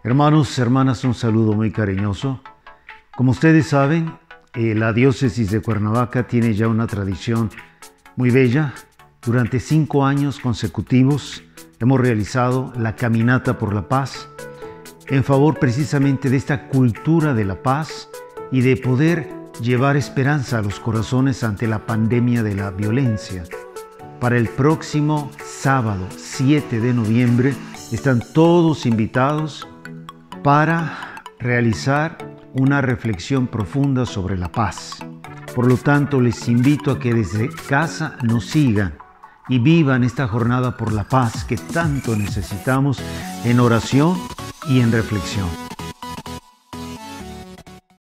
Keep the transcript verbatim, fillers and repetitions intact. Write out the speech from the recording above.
Hermanos, hermanas, un saludo muy cariñoso. Como ustedes saben, eh, la diócesis de Cuernavaca tiene ya una tradición muy bella. Durante cinco años consecutivos hemos realizado la Caminata por la Paz en favor precisamente de esta cultura de la paz y de poder llevar esperanza a los corazones ante la pandemia de la violencia. Para el próximo sábado siete de noviembre están todos invitados para realizar una reflexión profunda sobre la paz. Por lo tanto, les invito a que desde casa nos sigan y vivan esta jornada por la paz que tanto necesitamos en oración y en reflexión.